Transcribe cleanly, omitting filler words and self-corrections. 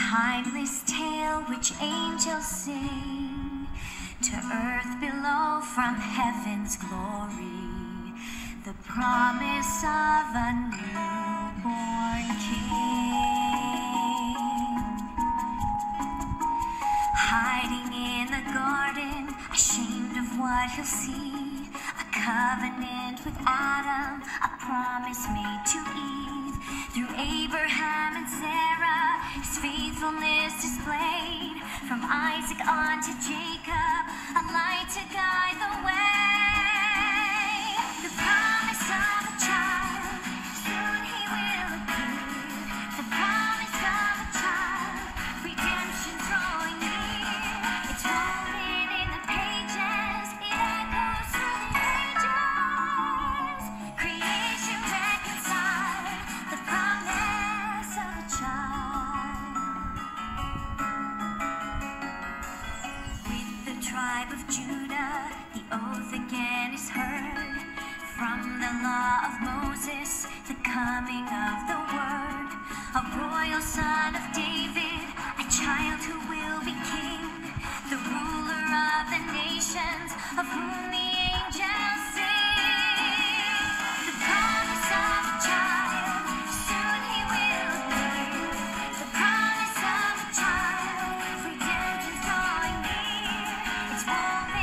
timeless tale which angels sing to earth below from heaven's glory, the promise of a newborn king. Hiding in the garden, ashamed of what he'll see, a covenant with Adam, a promise made to Eve. Through Abraham and Sarah, his faithfulness displayed. From Isaac on to Jacob, a light to guide the way. The promise of a child, soon he will appear. The promise of a child, redemption drawing near. It's woven in the pages, it echoes through the ages. Creation reconciled, the promise of a child. With the tribe of Judah, the oath again is heard. From the law of Moses, the coming of the word. A royal son of David, a child who will be king. The ruler of the nations, of whom the angels sing. The promise of a child, soon he will appear. The promise of a child, redemption's drawing near. It's woven